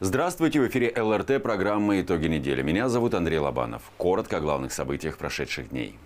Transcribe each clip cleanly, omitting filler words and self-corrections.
Здравствуйте, в эфире ЛРТ, программа «Итоги недели». Меня зовут Андрей Лобанов. Коротко о главных событиях прошедших дней.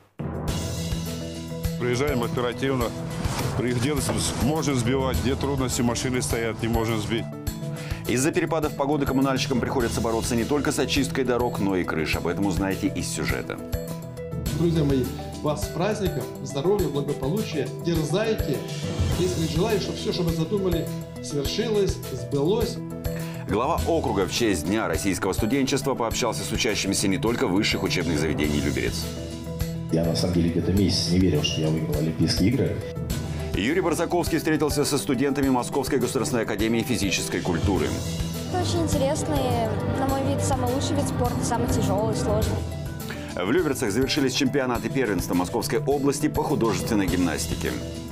Приезжаем оперативно, где можем сбивать, где трудности, машины стоят, не можем сбить. Из-за перепадов погоды коммунальщикам приходится бороться не только с очисткой дорог, но и крыш. Об этом узнаете из сюжета. Друзья мои, вас с праздником, здоровья, благополучия, дерзайте, если желаю, чтобы все, что вы задумали, свершилось, сбылось. Глава округа в честь Дня российского студенчества пообщался с учащимися не только высших учебных заведений Люберец. Я на самом деле где-то месяц не верил, что я выиграл Олимпийские игры. Юрий Барзаковский встретился со студентами Московской государственной академии физической культуры. Это очень интересный, на мой вид, самый лучший вид спорта, самый тяжелый, сложный. В Люберцах завершились чемпионаты первенства Московской области по художественной гимнастике.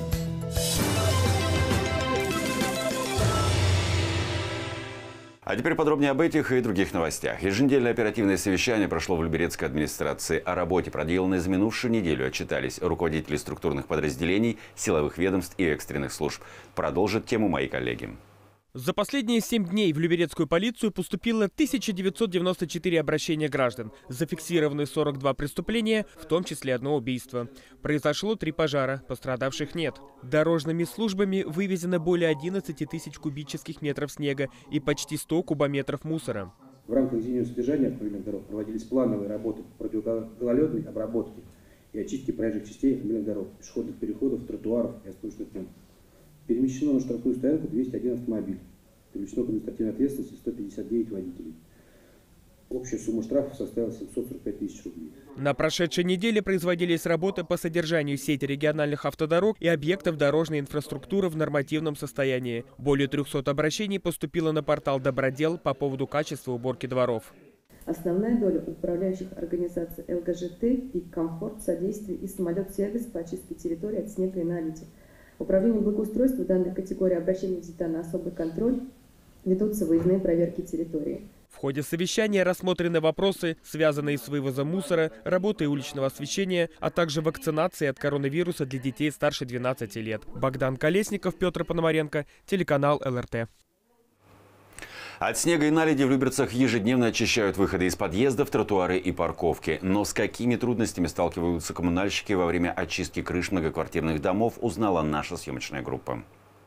А теперь подробнее об этих и других новостях. Еженедельное оперативное совещание прошло в Люберецкой администрации. О работе, проделанной за минувшую неделю, отчитались руководители структурных подразделений, силовых ведомств и экстренных служб. Продолжат тему мои коллеги. За последние 7 дней в Люберецкую полицию поступило 1994 обращения граждан. Зафиксированы 42 преступления, в том числе одно убийство. Произошло 3 пожара, пострадавших нет. Дорожными службами вывезено более 11 тысяч кубических метров снега и почти 100 кубометров мусора. В рамках зимнего содержания автомобильных дорог проводились плановые работы по противогололедной обработке и очистке проезжих частей автомобильных дорог, пешеходных переходов, тротуаров и остановочных пунктов. Перемещено на штрафную стоянку 201 автомобиль. Привлечено к административной ответственности 159 водителей. Общая сумма штрафов составила 745 тысяч рублей. На прошедшей неделе производились работы по содержанию сети региональных автодорог и объектов дорожной инфраструктуры в нормативном состоянии. Более 300 обращений поступило на портал «Добродел» по поводу качества уборки дворов. Основная доля управляющих организаций ЛГЖТ и комфорт, содействие и самолет-сервис по очистке территории от снега и наледи. Управлением благоустройства данной категории обращений взята на особый контроль, ведутся выездные проверки территории. В ходе совещания рассмотрены вопросы, связанные с вывозом мусора, работой уличного освещения, а также вакцинацией от коронавируса для детей старше 12 лет. Богдан Колесников, Петр Пономаренко, телеканал ЛРТ. От снега и наледи в Люберцах ежедневно очищают выходы из подъездов, тротуары и парковки. Но с какими трудностями сталкиваются коммунальщики во время очистки крыш многоквартирных домов, узнала наша съемочная группа.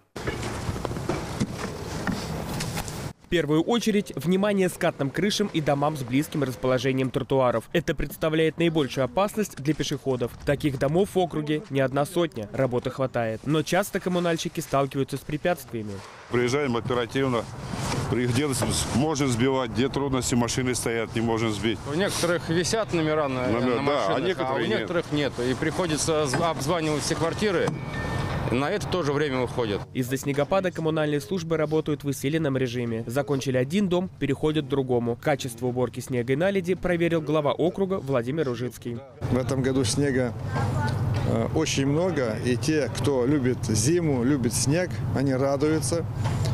В первую очередь, внимание скатным крышам и домам с близким расположением тротуаров. Это представляет наибольшую опасность для пешеходов. Таких домов в округе не одна сотня, работы хватает. Но часто коммунальщики сталкиваются с препятствиями. Приезжаем оперативно, где можем сбивать, где трудности, машины стоят, не можем сбить. У некоторых висят номера на машинах, а у некоторых нет. И приходится обзванивать все квартиры. На это тоже время уходит. Из-за снегопада коммунальные службы работают в усиленном режиме. Закончили один дом, переходят к другому. Качество уборки снега и наледи проверил глава округа Владимир Ужицкий. В этом году снега очень много. И те, кто любит зиму, любит снег, они радуются.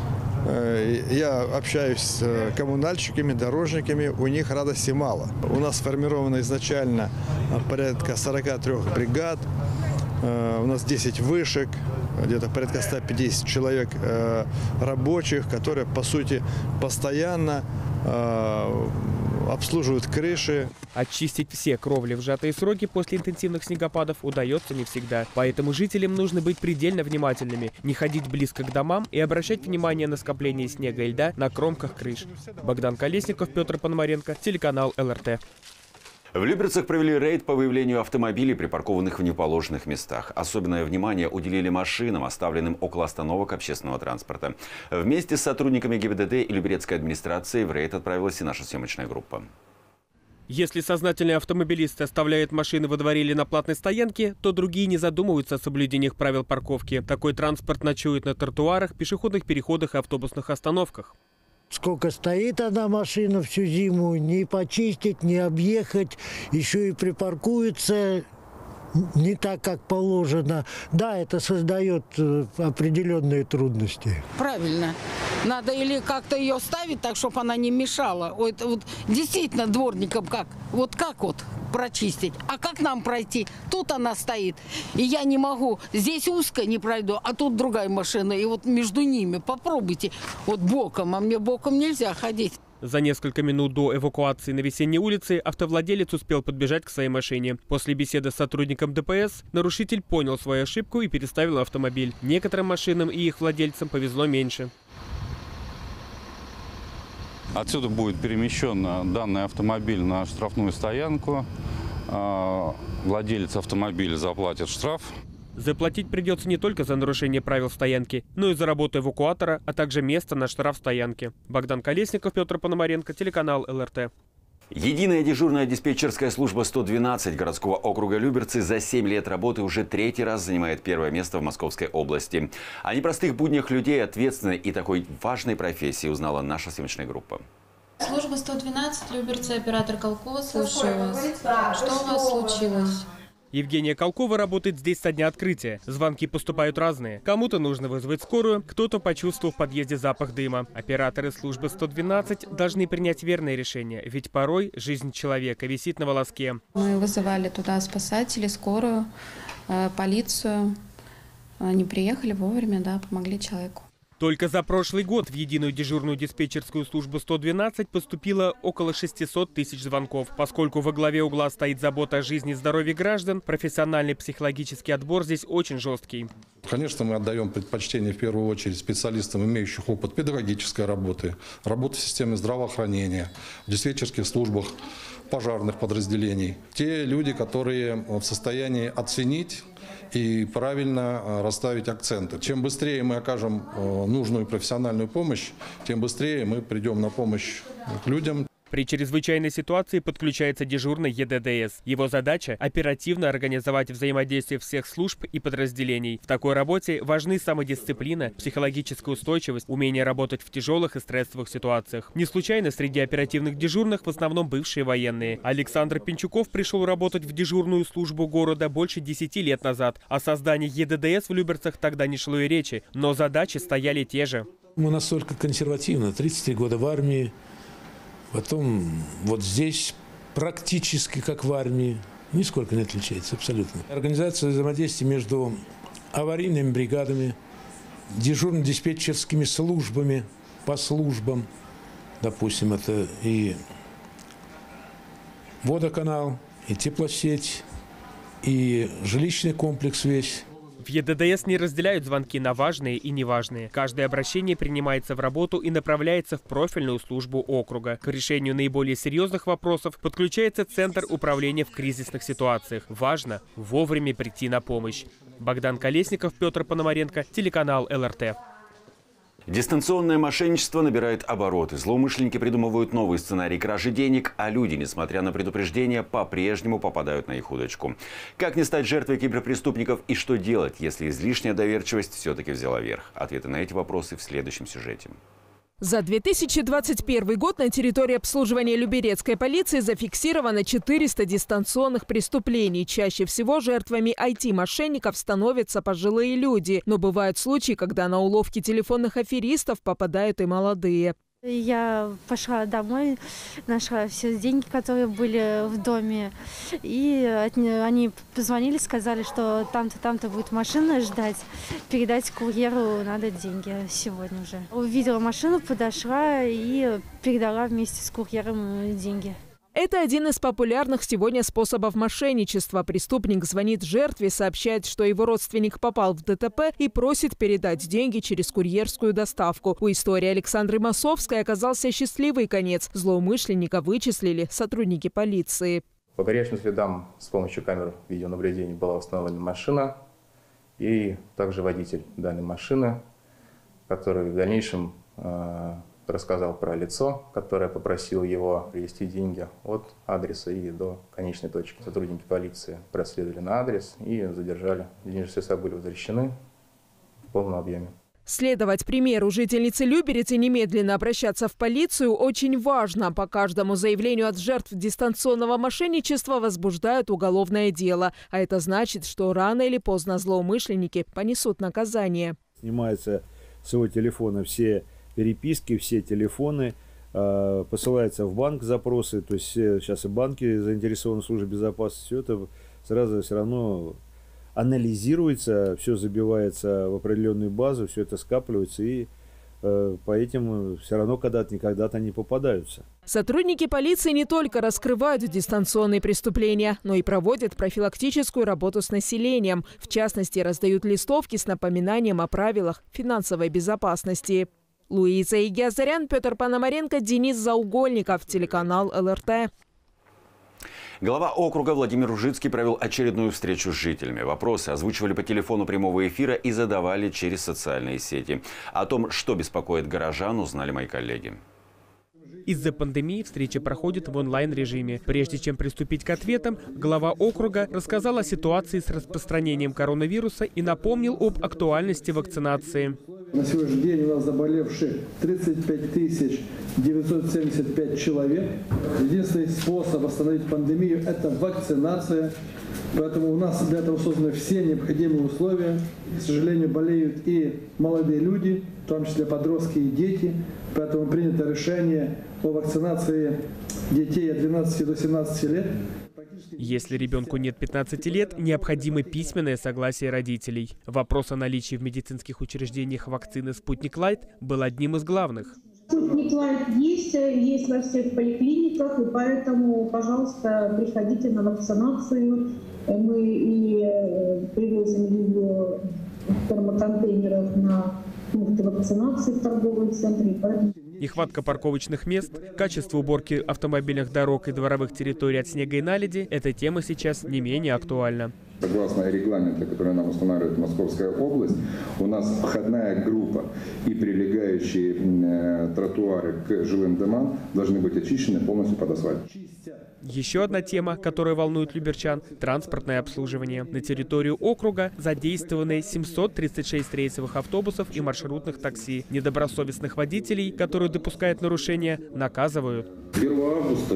Я общаюсь с коммунальщиками, дорожниками, у них радости мало. У нас сформировано изначально порядка 43 бригад. У нас 10 вышек, где-то порядка 150 человек рабочих, которые, по сути, постоянно обслуживают крыши. Очистить все кровли в сжатые сроки после интенсивных снегопадов удается не всегда. Поэтому жителям нужно быть предельно внимательными, не ходить близко к домам и обращать внимание на скопление снега и льда на кромках крыш. Богдан Колесников, Петр Пономаренко, телеканал ЛРТ. В Люберцах провели рейд по выявлению автомобилей, припаркованных в неположенных местах. Особенное внимание уделили машинам, оставленным около остановок общественного транспорта. Вместе с сотрудниками ГИБДД и Люберецкой администрации в рейд отправилась и наша съемочная группа. Если сознательные автомобилисты оставляют машины во дворе или на платной стоянке, то другие не задумываются о соблюдениях правил парковки. Такой транспорт ночует на тротуарах, пешеходных переходах и автобусных остановках. Сколько стоит одна машина всю зиму, не почистить, не объехать, еще и припаркуется не так, как положено. Да, это создает определенные трудности. Правильно. Надо или как-то ее ставить так, чтобы она не мешала. Вот действительно дворникам как? Вот как вот? прочистить. А как нам пройти? Тут она стоит, и я не могу. Здесь узко не пройду, а тут другая машина. И вот между ними попробуйте вот боком, а мне боком нельзя ходить. За несколько минут до эвакуации на Весенней улице автовладелец успел подбежать к своей машине. После беседы с сотрудником ДПС нарушитель понял свою ошибку и переставил автомобиль. Некоторым машинам и их владельцам повезло меньше. Отсюда будет перемещен данный автомобиль на штрафную стоянку. Владелец автомобиля заплатит штраф. Заплатить придется не только за нарушение правил стоянки, но и за работу эвакуатора, а также место на штрафстоянке. Богдан Колесников, Петр Пономаренко, телеканал ЛРТ. Единая дежурная диспетчерская служба 112 городского округа Люберцы за 7 лет работы уже 3-й раз занимает первое место в Московской области. О непростых буднях людей, ответственной и такой важной профессии узнала наша съемочная группа. Служба 112, Люберцы, оператор Колкова, слушаю вас. Что у вас случилось? Евгения Колкова работает здесь со дня открытия. Звонки поступают разные. Кому-то нужно вызвать скорую, кто-то почувствовал в подъезде запах дыма. Операторы службы 112 должны принять верное решение, ведь порой жизнь человека висит на волоске. Мы вызывали туда спасателей, скорую, полицию. Они приехали вовремя, да, помогли человеку. Только за прошлый год в единую дежурную диспетчерскую службу 112 поступило около 600 тысяч звонков. Поскольку во главе угла стоит забота о жизни и здоровье граждан, профессиональный психологический отбор здесь очень жесткий. Конечно, мы отдаем предпочтение в первую очередь специалистам, имеющих опыт педагогической работы, работы в системе здравоохранения, в диспетчерских службах пожарных подразделений. Те люди, которые в состоянии оценить и правильно расставить акценты. Чем быстрее мы окажем нужную профессиональную помощь, тем быстрее мы придем на помощь людям. При чрезвычайной ситуации подключается дежурный ЕДДС. Его задача – оперативно организовать взаимодействие всех служб и подразделений. В такой работе важны самодисциплина, психологическая устойчивость, умение работать в тяжелых и стрессовых ситуациях. Не случайно среди оперативных дежурных в основном бывшие военные. Александр Пинчуков пришел работать в дежурную службу города больше 10 лет назад. О создании ЕДДС в Люберцах тогда не шло и речи, но задачи стояли те же. Мы настолько консервативны, 33 года в армии. Потом вот здесь практически как в армии, нисколько не отличается абсолютно. Организация взаимодействия между аварийными бригадами, дежурно-диспетчерскими службами по службам, допустим, это и водоканал, и теплосеть, и жилищный комплекс весь. В ЕДДС не разделяют звонки на важные и неважные. Каждое обращение принимается в работу и направляется в профильную службу округа. К решению наиболее серьезных вопросов подключается Центр управления в кризисных ситуациях. Важно вовремя прийти на помощь. Богдан Колесников, Петр Пономаренко, телеканал ЛРТ. Дистанционное мошенничество набирает обороты. Злоумышленники придумывают новые сценарии кражи денег, а люди, несмотря на предупреждения, по-прежнему попадают на их удочку. Как не стать жертвой киберпреступников и что делать, если излишняя доверчивость все-таки взяла верх? Ответы на эти вопросы в следующем сюжете. За 2021 год на территории обслуживания Люберецкой полиции зафиксировано 400 дистанционных преступлений. Чаще всего жертвами IT-мошенников становятся пожилые люди. Но бывают случаи, когда на уловки телефонных аферистов попадают и молодые. Я пошла домой, нашла все деньги, которые были в доме. И они позвонили, сказали, что там-то, там-то будет машина ждать. Передать курьеру надо деньги сегодня уже. Увидела машину, подошла и передала вместе с курьером деньги. Это один из популярных сегодня способов мошенничества. Преступник звонит жертве, сообщает, что его родственник попал в ДТП и просит передать деньги через курьерскую доставку. У истории Александры Масовской оказался счастливый конец. Злоумышленника вычислили сотрудники полиции. По горячим следам с помощью камер видеонаблюдения была установлена машина и также водитель данной машины, который в дальнейшем рассказал про лицо, которое попросило его привезти деньги от адреса и до конечной точки. Сотрудники полиции проследовали на адрес и задержали. Денежные средства были возвращены в полном объеме. Следовать примеру жительницы Люберец и немедленно обращаться в полицию очень важно. По каждому заявлению от жертв дистанционного мошенничества возбуждают уголовное дело. А это значит, что рано или поздно злоумышленники понесут наказание. Снимаются с его телефона все переписки, все телефоны, посылается в банк запросы, то есть сейчас и банки заинтересованы в службе безопасности, все это сразу все равно анализируется, все забивается в определенную базу, все это скапливается, и по этим все равно когда-то не попадаются. Сотрудники полиции не только раскрывают дистанционные преступления, но и проводят профилактическую работу с населением. В частности, раздают листовки с напоминанием о правилах финансовой безопасности. Луиза Игиазарян, Петр Пономаренко, Денис Заугольников, телеканал ЛРТ. Глава округа Владимир Ужицкий провел очередную встречу с жителями. Вопросы озвучивали по телефону прямого эфира и задавали через социальные сети. О том, что беспокоит горожан, узнали мои коллеги. Из-за пандемии встреча проходит в онлайн-режиме. Прежде чем приступить к ответам, глава округа рассказал о ситуации с распространением коронавируса и напомнил об актуальности вакцинации. На сегодняшний день у нас заболевших 35 975 человек. Единственный способ остановить пандемию – это вакцинация. Поэтому у нас для этого созданы все необходимые условия. К сожалению, болеют и молодые люди, в том числе подростки и дети. Поэтому принято решение о вакцинации детей от 12 до 17 лет. Если ребенку нет 15 лет, необходимо письменное согласие родителей. Вопрос о наличии в медицинских учреждениях вакцины «Спутник Лайт» был одним из главных. «Спутник Лайт» есть во всех поликлиниках, и поэтому, пожалуйста, приходите на вакцинацию. Мы и привозим ее в термоконтейнерах на пункты вакцинации в торговом центре. Нехватка парковочных мест, качество уборки автомобильных дорог и дворовых территорий от снега и наледи – эта тема сейчас не менее актуальна. Согласно регламенту, который нам устанавливает Московская область, у нас входная группа и прилегающие тротуары к жилым домам должны быть очищены полностью под асфальт. Еще одна тема, которая волнует люберчан – транспортное обслуживание. На территорию округа задействованы 736 рейсовых автобусов и маршрутных такси. Недобросовестных водителей, которые допускают нарушения, наказывают. 1 августа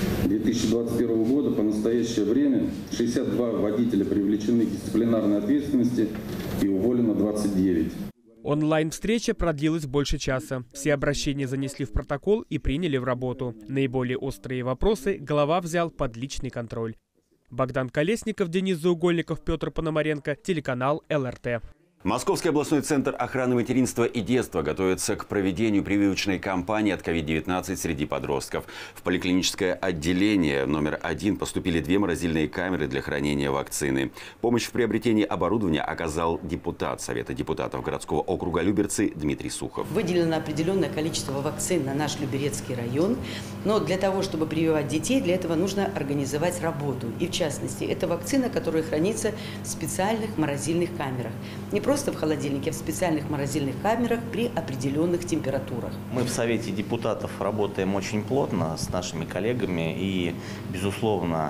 2021 года по настоящее время 62 водителя привлечены к дисциплинарной ответственности и уволено 29. Онлайн-встреча продлилась больше часа. Все обращения занесли в протокол и приняли в работу. Наиболее острые вопросы глава взял под личный контроль. Богдан Колесников, Денис Заугольников, Петр Пономаренко, телеканал ЛРТ. Московский областной центр охраны материнства и детства готовится к проведению прививочной кампании от COVID-19 среди подростков. В поликлиническое отделение номер 1 поступили 2 морозильные камеры для хранения вакцины. Помощь в приобретении оборудования оказал депутат Совета депутатов городского округа Люберцы Дмитрий Сухов. Выделено определенное количество вакцин на наш Люберецкий район. Но для того, чтобы прививать детей, для этого нужно организовать работу. И в частности, это вакцина, которая хранится в специальных морозильных камерах. Не просто в холодильнике, а в специальных морозильных камерах при определенных температурах. Мы в Совете депутатов работаем очень плотно с нашими коллегами. И, безусловно,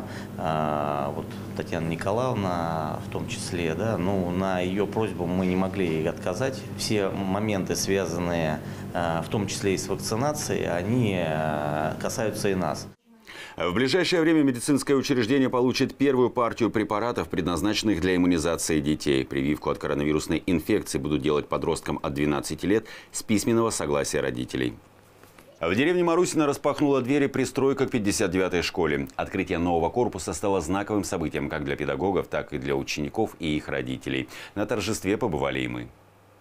вот Татьяна Николаевна в том числе, да, на ее просьбу мы не могли отказать. Все моменты, связанные в том числе и с вакцинацией, они касаются и нас. В ближайшее время медицинское учреждение получит первую партию препаратов, предназначенных для иммунизации детей. Прививку от коронавирусной инфекции будут делать подросткам от 12 лет с письменного согласия родителей. В деревне Марусино распахнула двери пристройка к 59-й школе. Открытие нового корпуса стало знаковым событием как для педагогов, так и для учеников и их родителей. На торжестве побывали и мы.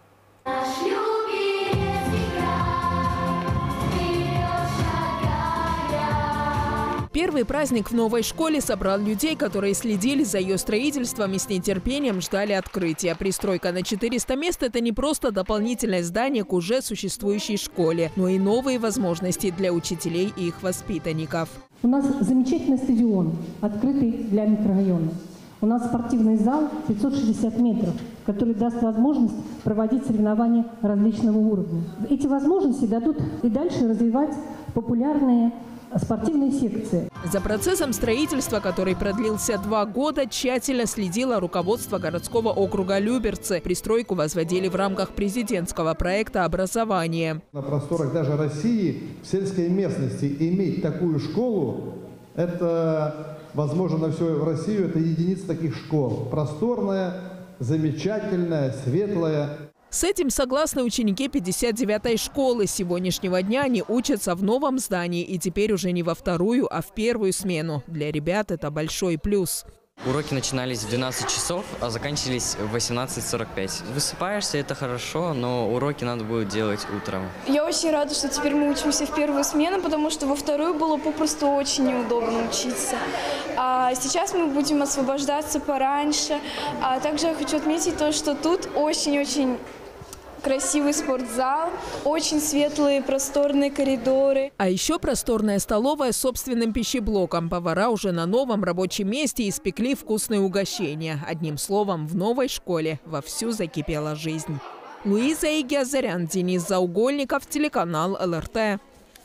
Первый праздник в новой школе собрал людей, которые следили за ее строительством и с нетерпением ждали открытия. Пристройка на 400 мест – это не просто дополнительное здание к уже существующей школе, но и новые возможности для учителей и их воспитанников. У нас замечательный стадион, открытый для микрорайона. У нас спортивный зал 560 метров, который даст возможность проводить соревнования различного уровня. Эти возможности дадут и дальше развивать популярные спортивные секции. За процессом строительства, который продлился 2 года, тщательно следило руководство городского округа Люберцы. Пристройку возводили в рамках президентского проекта образования. На просторах даже России, в сельской местности, иметь такую школу, это возможно на всю Россию, это единиц таких школ. Просторная, замечательная, светлая. С этим согласны ученики 59-й школы. С сегодняшнего дня они учатся в новом здании и теперь уже не во вторую, а в первую смену. Для ребят это большой плюс. Уроки начинались в 12 часов, а заканчивались в 18:45. Высыпаешься, это хорошо, но уроки надо будет делать утром. Я очень рада, что теперь мы учимся в первую смену, потому что во вторую было попросту очень неудобно учиться. А сейчас мы будем освобождаться пораньше. А также я хочу отметить то, что тут очень-очень красивый спортзал, очень светлые просторные коридоры. А еще просторная столовая с собственным пищеблоком. Повара уже на новом рабочем месте испекли вкусные угощения. Одним словом, в новой школе вовсю закипела жизнь. Луиза Игиазарян, Денис Заугольников, телеканал ЛРТ.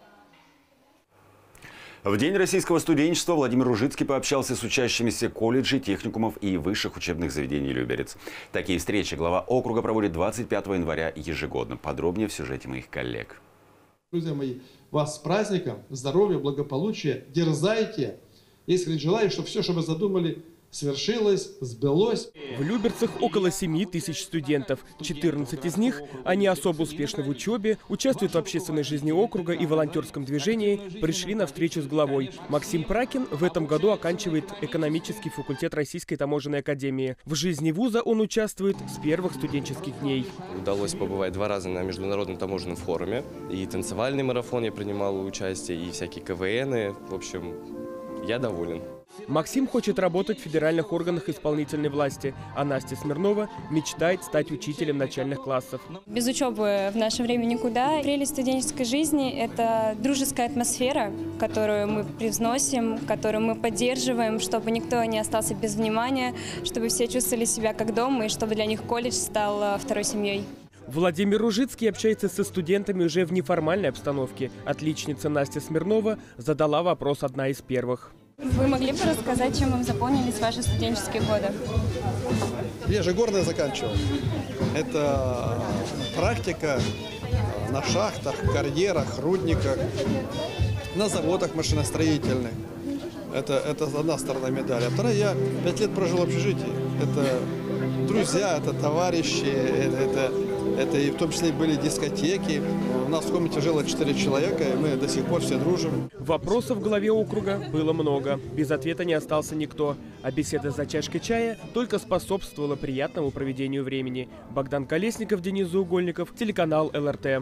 В День российского студенчества Владимир Ружицкий пообщался с учащимися колледжей, техникумов и высших учебных заведений Люберец. Такие встречи глава округа проводит 25 января ежегодно. Подробнее в сюжете моих коллег. Друзья мои, вас с праздником, здоровья, благополучия, дерзайте. Искренне желаю, чтобы все, что вы задумали, свершилось, сбылось. В Люберцах около 7 тысяч студентов. 14 из них, они особо успешны в учебе, участвуют в общественной жизни округа и волонтерском движении, пришли на встречу с главой. Максим Пракин в этом году оканчивает экономический факультет Российской таможенной академии. В жизни вуза он участвует с первых студенческих дней. Удалось побывать 2 раза на международном таможенном форуме. И танцевальный марафон я принимал участие, и всякие КВНы. В общем, я доволен. Максим хочет работать в федеральных органах исполнительной власти, а Настя Смирнова мечтает стать учителем начальных классов. Без учебы в наше время никуда. Прелесть студенческой жизни – это дружеская атмосфера, которую мы привносим, которую мы поддерживаем, чтобы никто не остался без внимания, чтобы все чувствовали себя как дома и чтобы для них колледж стал второй семьей. Владимир Ружицкий общается со студентами уже в неформальной обстановке. Отличница Настя Смирнова задала вопрос одна из первых. Вы могли бы рассказать, чем вам запомнились ваши студенческие годы? Я же горное заканчивал. Это практика на шахтах, карьерах, рудниках, на заводах машиностроительных. Это одна сторона медали. А вторая, я 5 лет прожил в общежитии. Это друзья, это товарищи, это и в том числе были дискотеки. У нас в комнате жило 4 человека, и мы до сих пор все дружим. Вопросов в главе округа было много. Без ответа не остался никто. А беседа за чашкой чая только способствовала приятному проведению времени. Богдан Колесников, Денис Заугольников, телеканал ЛРТ.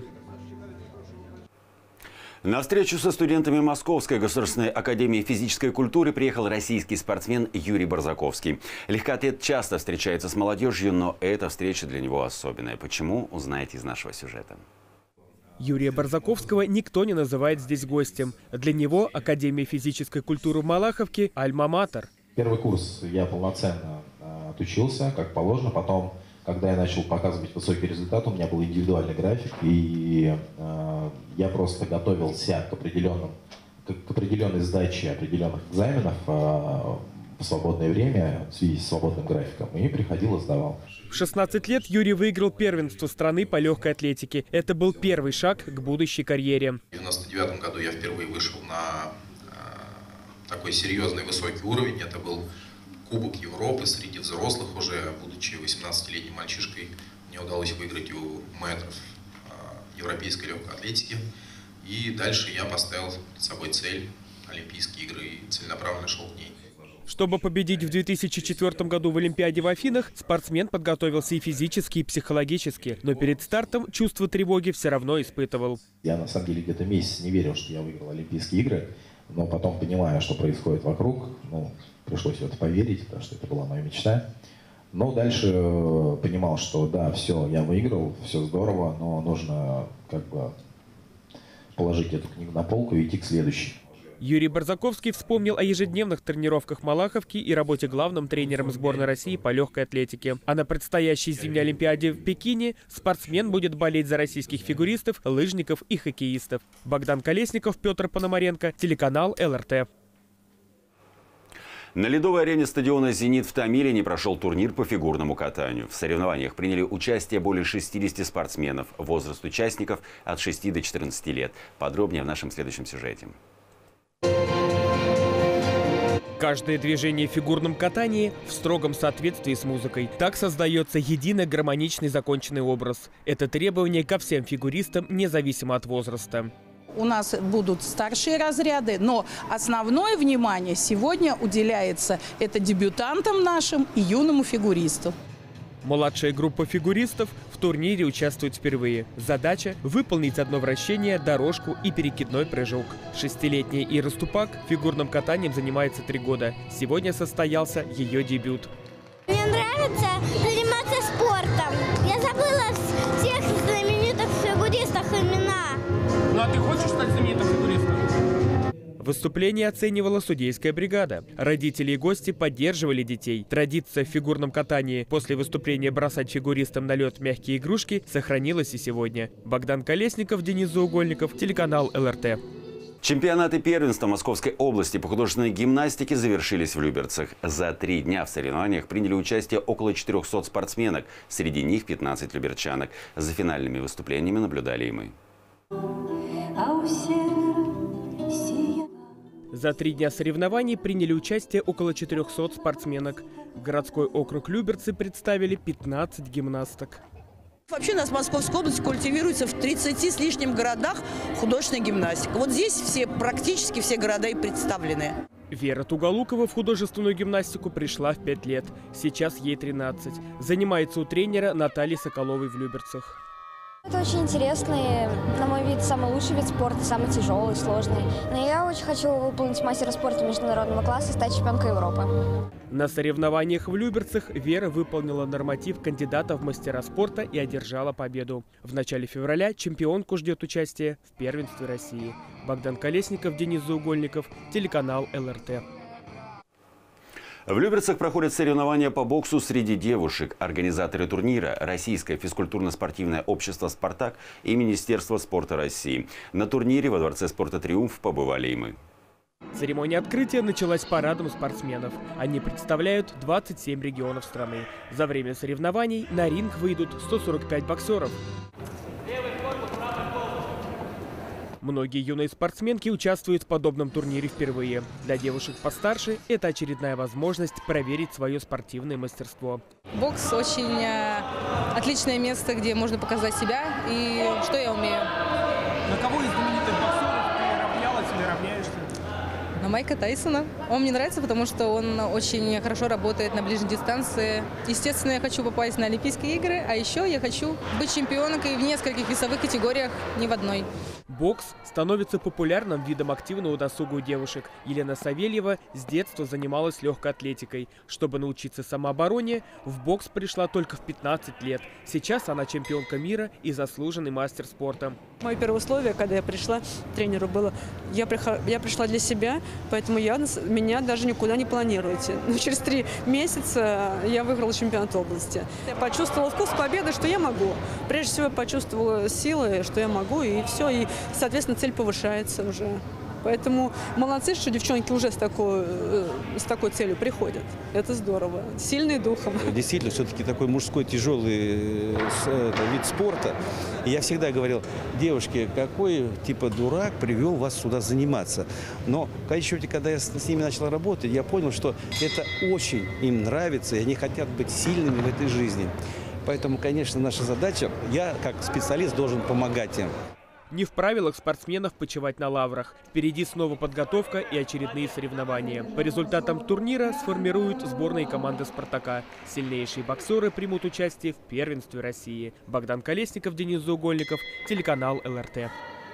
На встречу со студентами Московской государственной академии физической культуры приехал российский спортсмен Юрий Барзаковский. Легкоатлет часто встречается с молодежью, но эта встреча для него особенная. Почему, узнаете из нашего сюжета. Юрия Барзаковского никто не называет здесь гостем. Для него Академия физической культуры в Малаховке – альма-матер. Первый курс я полноценно отучился, как положено. Потом, когда я начал показывать высокий результат, у меня был индивидуальный график, и я просто готовился к определенной сдаче определенных экзаменов в свободное время в связи с свободным графиком, и приходил и сдавал. В 16 лет Юрий выиграл первенство страны по легкой атлетике. Это был первый шаг к будущей карьере. В 1999 году я впервые вышел на такой серьезный высокий уровень. Это был Кубок Европы среди взрослых уже, будучи 18-летним мальчишкой, мне удалось выиграть у мэтров европейской легкой атлетики. И дальше я поставил перед собой цель Олимпийские игры и целенаправленно шел к ней. Чтобы победить в 2004 году в Олимпиаде в Афинах, спортсмен подготовился и физически, и психологически. Но перед стартом чувство тревоги все равно испытывал. Я на самом деле где-то месяц не верил, что я выиграл Олимпийские игры, но потом, понимая, что происходит вокруг, пришлось в это поверить, потому что это была моя мечта. Но дальше понимал, что да, все, я выиграл, все здорово, но нужно положить эту книгу на полку и идти к следующей. Юрий Барзаковский вспомнил о ежедневных тренировках Малаховки и работе главным тренером сборной России по легкой атлетике. А на предстоящей зимней Олимпиаде в Пекине спортсмен будет болеть за российских фигуристов, лыжников и хоккеистов. Богдан Колесников, Петр Пономаренко, телеканал ЛРТ. На ледовой арене стадиона «Зенит» в Томилине прошел турнир по фигурному катанию. В соревнованиях приняли участие более 60 спортсменов. Возраст участников от 6 до 14 лет. Подробнее в нашем следующем сюжете. Каждое движение в фигурном катании в строгом соответствии с музыкой. Так создается единый гармоничный законченный образ. Это требование ко всем фигуристам, независимо от возраста. У нас будут старшие разряды, но основное внимание сегодня уделяется это дебютантам нашим и юному фигуристу. Младшая группа фигуристов в турнире участвует впервые. Задача – выполнить одно вращение, дорожку и перекидной прыжок. 6-летняя Ира Ступак фигурным катанием занимается 3 года. Сегодня состоялся ее дебют. Мне нравится заниматься спортом. Я забыла всех знаменитых фигуристов имена. Ну а ты хочешь стать знаменитым фигуристом? Выступление оценивала судейская бригада. Родители и гости поддерживали детей. Традиция в фигурном катании после выступления бросать фигуристам на лед мягкие игрушки сохранилась и сегодня. Богдан Колесников, Денис Заугольников, телеканал ЛРТ. Чемпионаты первенства Московской области по художественной гимнастике завершились в Люберцах. За 3 дня в соревнованиях приняли участие около 400 спортсменок. Среди них 15 люберчанок. За финальными выступлениями наблюдали и мы. За 3 дня соревнований приняли участие около 400 спортсменок. Городской округ Люберцы представили 15 гимнасток. Вообще у нас в Московской области культивируется в 30 с лишним городах художественная гимнастика. Вот здесь практически все города и представлены. Вера Туголукова в художественную гимнастику пришла в 5 лет. Сейчас ей 13. Занимается у тренера Натальи Соколовой в Люберцах. Это очень интересный, на мой вид, самый лучший вид спорта, самый тяжелый, сложный. Но я очень хочу выполнить мастера спорта международного класса и стать чемпионкой Европы. На соревнованиях в Люберцах Вера выполнила норматив кандидата в мастера спорта и одержала победу. В начале февраля чемпионку ждет участие в первенстве России. Богдан Колесников, Денис Заугольников, телеканал ЛРТ. В Люберцах проходят соревнования по боксу среди девушек. Организаторы турнира – Российское физкультурно-спортивное общество «Спартак» и Министерство спорта России. На турнире во Дворце спорта «Триумф» побывали и мы. Церемония открытия началась парадом спортсменов. Они представляют 27 регионов страны. За время соревнований на ринг выйдут 145 боксеров. Многие юные спортсменки участвуют в подобном турнире впервые. Для девушек постарше это очередная возможность проверить свое спортивное мастерство. Бокс очень отличное место, где можно показать себя и что я умею. На кого из знаменитых боксеров ты равнялась или равняешься? На Майка Тайсона. Он мне нравится, потому что он очень хорошо работает на ближней дистанции. Естественно, я хочу попасть на Олимпийские игры, а еще я хочу быть чемпионкой в нескольких весовых категориях, не в одной. Бокс становится популярным видом активного досуга у девушек. Елена Савельева с детства занималась легкой атлетикой. Чтобы научиться самообороне, в бокс пришла только в 15 лет. Сейчас она чемпионка мира и заслуженный мастер спорта. Мое первое условие, когда я пришла к тренеру, было, я пришла для себя, поэтому меня даже никуда не планируете. Но через 3 месяца я выиграла чемпионат области. Я почувствовала вкус победы, что я могу. Прежде всего, я почувствовала силы, что я могу, и все. И, соответственно, цель повышается уже. Поэтому молодцы, что девчонки уже с такой целью приходят. Это здорово. Сильные духом. Действительно, все-таки такой мужской тяжелый вид спорта. И я всегда говорил, девушки, какой типа дурак привел вас сюда заниматься. Но, конечно, когда я с ними начал работать, я понял, что это очень им нравится, и они хотят быть сильными в этой жизни. Поэтому, конечно, наша задача, я как специалист должен помогать им. Не в правилах спортсменов почивать на лаврах. Впереди снова подготовка и очередные соревнования. По результатам турнира сформируют сборные команды «Спартака». Сильнейшие боксеры примут участие в первенстве России. Богдан Колесников, Денис Заугольников, телеканал ЛРТ.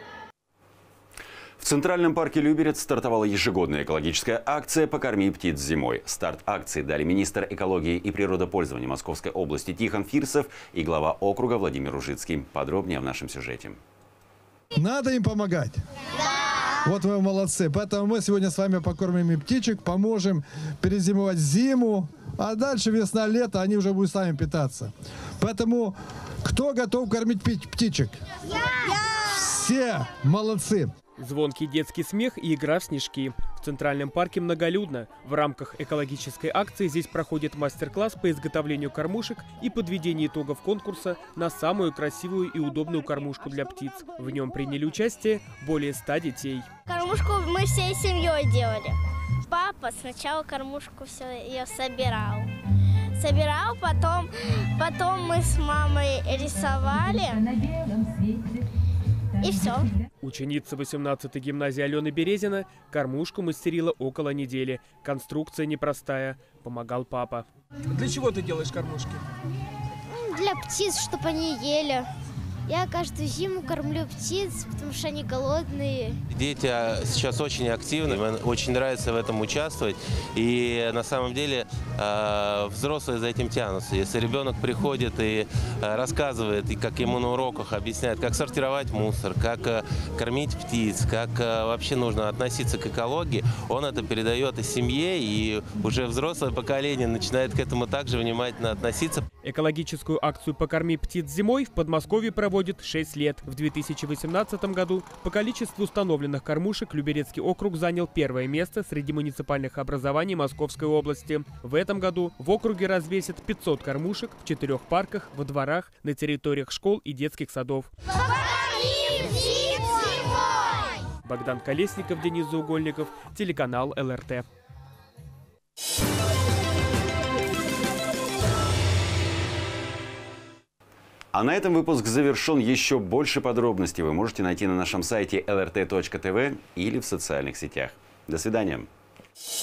В Центральном парке Люберец стартовала ежегодная экологическая акция «Покорми птиц зимой». Старт акции дали министр экологии и природопользования Московской области Тихон Фирсов и глава округа Владимир Ужицкий. Подробнее в нашем сюжете. Надо им помогать. Да. Вот вы молодцы. Поэтому мы сегодня с вами покормим им птичек, поможем перезимовать зиму, а дальше весна-лето они уже будут сами питаться. Поэтому кто готов кормить птичек? Я! Все молодцы. Звонкий детский смех и игра в снежки. В Центральном парке многолюдно. В рамках экологической акции здесь проходит мастер-класс по изготовлению кормушек и подведению итогов конкурса на самую красивую и удобную кормушку для птиц. В нем приняли участие более 100 детей. Кормушку мы всей семьей делали. папа сначала кормушку все ее собирал. Потом мы с мамой рисовали. И все. Ученица 18-й гимназии Алена Березина кормушку мастерила около недели. Конструкция непростая. Помогал папа. Для чего ты делаешь кормушки? Для птиц, чтобы они ели. Я каждую зиму кормлю птиц, потому что они голодные. Дети сейчас очень активны, мне очень нравится в этом участвовать. И на самом деле взрослые за этим тянутся. Если ребенок приходит и рассказывает, и как ему на уроках объясняют, как сортировать мусор, как кормить птиц, как вообще нужно относиться к экологии, он это передает и семье, и уже взрослое поколение начинает к этому также внимательно относиться. Экологическую акцию «Покорми птиц зимой» в Подмосковье проводит 6 лет. В 2018 году по количеству установленных кормушек Люберецкий округ занял первое место среди муниципальных образований Московской области. В этом году в округе развесят 500 кормушек в 4 парках, во дворах, на территориях школ и детских садов. Богдан Колесников, Денис Заугольников, телеканал ЛРТ. А на этом выпуск завершен. Еще больше подробностей вы можете найти на нашем сайте lrt.tv или в социальных сетях. До свидания.